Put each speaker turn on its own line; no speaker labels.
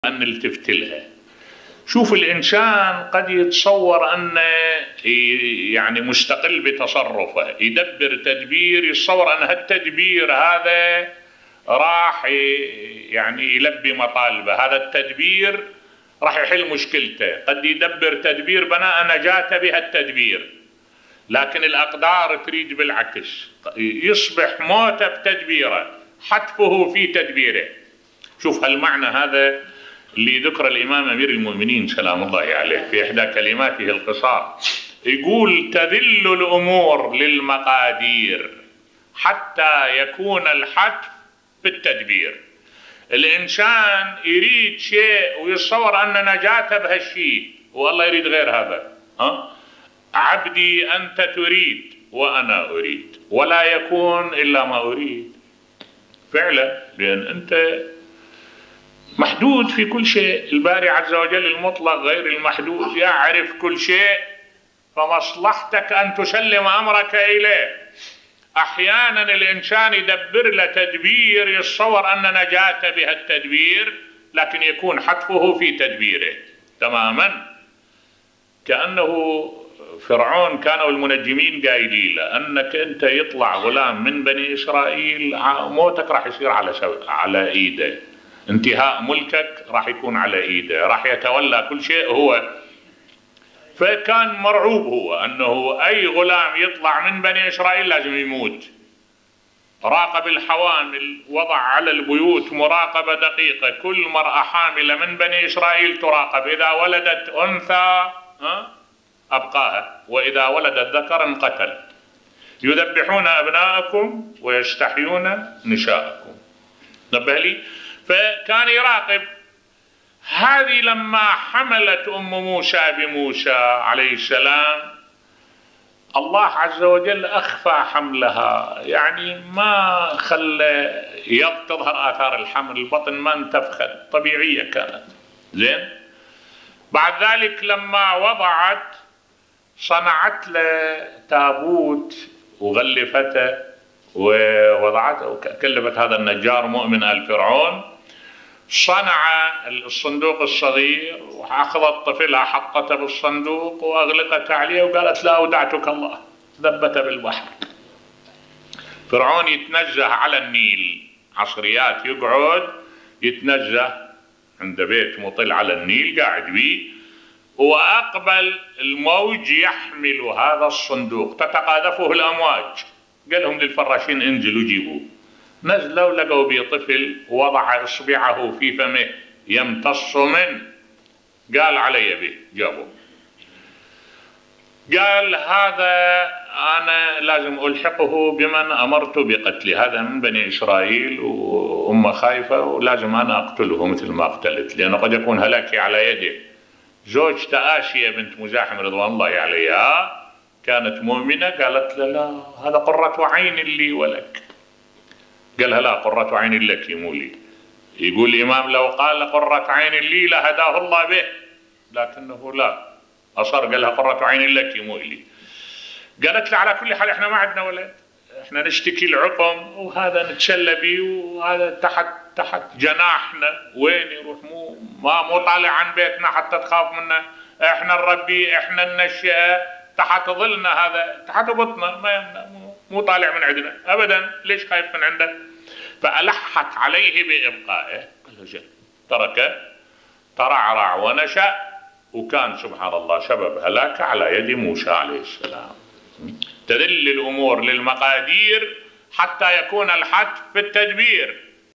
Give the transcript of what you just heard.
أن نلتفت لها. شوف الإنسان قد يتصور أنه يعني مستقل بتصرفه، يدبر تدبير، يتصور أن هالتدبير هذا راح يعني يلبي مطالبه، هذا التدبير راح يحل مشكلته. قد يدبر تدبير بناء نجاته بهالتدبير، لكن الأقدار تريد بالعكس، يصبح موته بتدبيره، حتفه في تدبيره. شوف هالمعنى هذا اللي ذكر الإمام أمير المؤمنين سلام الله عليه في إحدى كلماته القصار، يقول: تذل الأمور للمقادير حتى يكون الحتف بالتدبير. الإنسان يريد شيء ويتصور أن نجاته بهالشيء، والله يريد غير هذا. عبدي أنت تريد وأنا أريد، ولا يكون إلا ما أريد فعلا، لأن أنت محدود في كل شيء. الباري عز وجل المطلق غير المحدود يعرف كل شيء، فمصلحتك أن تسلم أمرك إليه. أحيانا الإنسان يدبر له تدبير، يتصور أن نجاته بهالتدبير، لكن يكون حتفه في تدبيره تماما. كأنه فرعون كانوا المنجمين قايلين له أنك أنت يطلع غلام من بني إسرائيل موتك راح يصير على إيده، انتهاء ملكك راح يكون على إيده، راح يتولى كل شيء هو. فكان مرعوب هو أنه أي غلام يطلع من بني إسرائيل لازم يموت. راقب الحوامل، وضع على البيوت مراقبة دقيقة، كل مرأة حاملة من بني إسرائيل تراقب، إذا ولدت أنثى أبقاها، وإذا ولدت ذكر انقتل. يذبحون أبناءكم ويستحيون نساءكم. نبه لي. فكان يراقب. هذه لما حملت أم موسى بموسى عليه السلام، الله عز وجل أخفى حملها، يعني ما خلى تظهر آثار الحمل، البطن ما انتفخت، طبيعية كانت. زين. بعد ذلك لما وضعت صنعت له تابوت وغلفته ووضعته وكلفت هذا النجار مؤمن آل فرعون، صنع الصندوق الصغير وأخذت طفلها حطته بالصندوق وأغلقت عليه وقالت: لا أودعتك الله، ذبته بالبحر. فرعون يتنزه على النيل، عصريات يقعد يتنزه عند بيت مطل على النيل قاعد بيه، وأقبل الموج يحمل هذا الصندوق، تتقاذفه الأمواج. قال لهم للفراشين: انزلوا جيبوه. نزلوا لقوا بيه طفل وضع إصبعه في فمه يمتص منه، قال: علي به. جابوه. قال: هذا أنا لازم ألحقه بمن أمرت بقتله، هذا من بني إسرائيل وأمه خايفة ولازم أنا أقتله مثل ما قتلت، لأنه قد يكون هلاكي على يده. زوجته آسية بنت مزاحم رضوان الله عليها كانت مؤمنة، قالت له: لا، هذا قرة عين لي ولك. قالها: لا، قرة عين لك مو لي. يقول الإمام: لو قال قرة عين لي لهداه الله به، لكنه لا، أصر قالها قرة عين لك مو لي. قالت له: على كل حال احنا ما عندنا ولد، احنا نشتكي العقم وهذا نتسلى بيه وهذا تحت جناحنا، وين يروح؟ مو طالع عن بيتنا حتى تخاف منا، احنا نربيه، احنا ننشئه تحت ظلنا، هذا تحت بطنا، ما يمنع، مو طالع من عندنا ابدا، ليش خايف من عنده؟ فألحت عليه بإبقائه. قال له: جل. تركه، ترعرع ونشأ، وكان سبحان الله سبب هلاك على يد موسى عليه السلام. تذل الأمور للمقادير حتى يكون الحتف في التدبير.